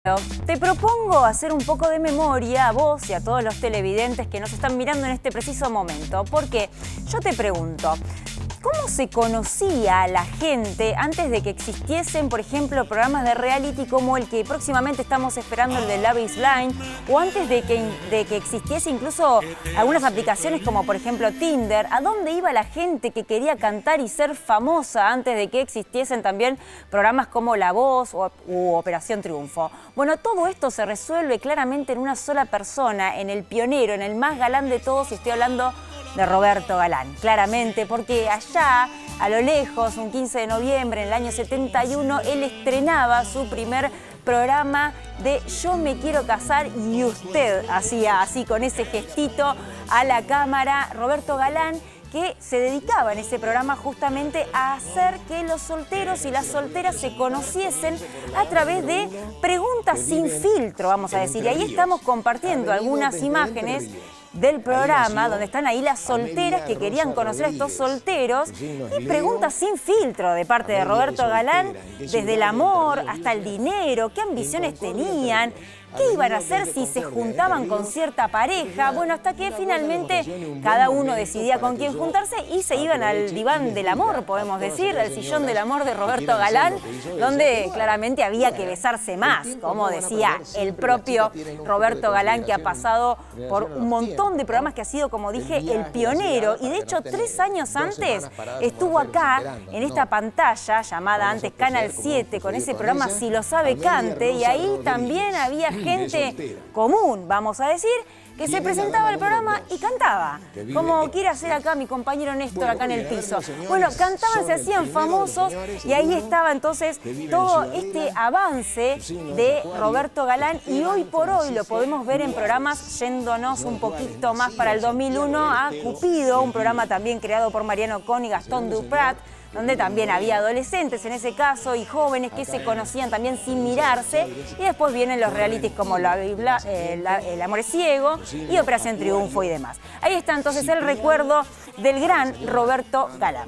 Te propongo hacer un poco de memoria a vos y a todos los televidentes que nos están mirando en este preciso momento, porque yo te pregunto, ¿cómo se conocía a la gente antes de que existiesen, por ejemplo, programas de reality como el que próximamente estamos esperando, el de Love is Blind, o antes de que existiese incluso algunas aplicaciones como, por ejemplo, Tinder? ¿A dónde iba la gente que quería cantar y ser famosa antes de que existiesen también programas como La Voz u Operación Triunfo? Bueno, todo esto se resuelve claramente en una sola persona, en el pionero, en el más galán de todos, y estoy hablando de Roberto Galán, claramente, porque allá, a lo lejos, un 15 de noviembre, en el año 71, él estrenaba su primer programa de Yo me quiero casar y usted, hacía así con ese gestito a la cámara, Roberto Galán, que se dedicaba en ese programa justamente a hacer que los solteros y las solteras se conociesen a través de preguntas sin filtro, vamos a decir. Y ahí estamos compartiendo algunas imágenes del programa donde están ahí las solteras que querían conocer a estos solteros, y preguntas sin filtro de parte de Roberto Galán, desde el amor hasta el dinero, qué ambiciones tenían, qué iban a hacer si se juntaban con cierta pareja. Bueno, hasta que finalmente cada uno decidía con quién juntarse y se iban al diván del amor, podemos decir, al sillón del amor de Roberto Galán, donde claramente había que besarse más, como decía el propio Roberto Galán, que ha pasado por un montón de programas, que ha sido, como dije, el pionero. Y de hecho, 3 años antes estuvo acá, en esta pantalla llamada antes Canal 7, con ese programa Si lo sabe cante, y ahí también había gente común, vamos a decir, que se presentaba al programa y cantaba, como quiere hacer acá mi compañero Néstor acá en el piso. Bueno, cantaban, se hacían famosos, y ahí estaba entonces todo este avance de Roberto Galán, y hoy por hoy lo podemos ver en programas, yéndonos un poquito más para el 2001, a Cupido, un programa también creado por Mariano Con y Gastón Duprat, donde también había adolescentes en ese caso y jóvenes que se conocían también sin mirarse. Y después vienen los realities como El amor es ciego y Operación Triunfo y demás. Ahí está entonces el recuerdo del gran Roberto Galán.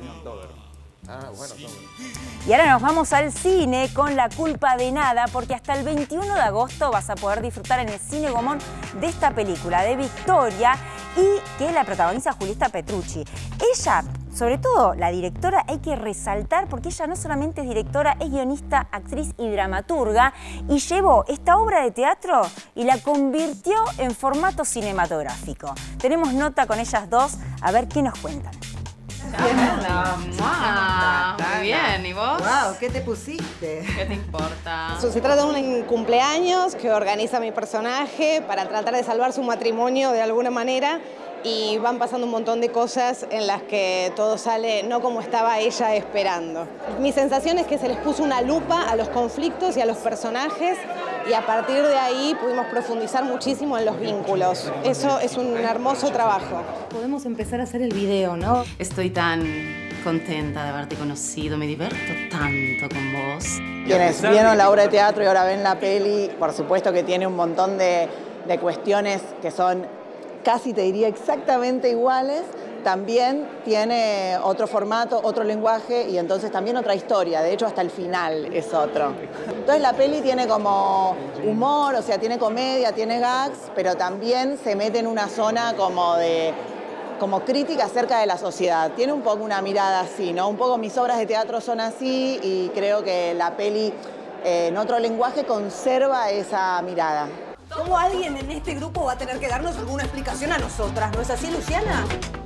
Y ahora nos vamos al cine con La culpa de nada, porque hasta el 21 de agosto vas a poder disfrutar en el Cine Gomón de esta película de Victoria, y que la protagoniza Julieta Petrucci. Ella, sobre todo la directora, hay que resaltar, porque ella no solamente es directora, es guionista, actriz y dramaturga, y llevó esta obra de teatro y la convirtió en formato cinematográfico. Tenemos nota con ellas dos, a ver qué nos cuentan. Muy bien, ¿y vos? Wow, ¿qué te pusiste? ¿Qué te importa? Se trata de un cumpleaños que organiza mi personaje para tratar de salvar su matrimonio de alguna manera, y van pasando un montón de cosas en las que todo sale no como estaba ella esperando. Mi sensación es que se les puso una lupa a los conflictos y a los personajes, y a partir de ahí pudimos profundizar muchísimo en los vínculos. Eso es un hermoso trabajo. Podemos empezar a hacer el video, ¿no? Estoy tan contenta de haberte conocido, me divierto tanto con vos. Quienes vieron la obra de teatro y ahora ven la peli, por supuesto que tiene un montón de cuestiones que son casi, te diría, exactamente iguales. También tiene otro formato, otro lenguaje, y entonces también otra historia. De hecho, hasta el final es otro. Entonces la peli tiene como humor, o sea, tiene comedia, tiene gags, pero también se mete en una zona como crítica acerca de la sociedad. Tiene un poco una mirada así, ¿no? Un poco mis obras de teatro son así, y creo que la peli, en otro lenguaje, conserva esa mirada. ¿Cómo alguien en este grupo va a tener que darnos alguna explicación a nosotras? ¿No es así, Luciana?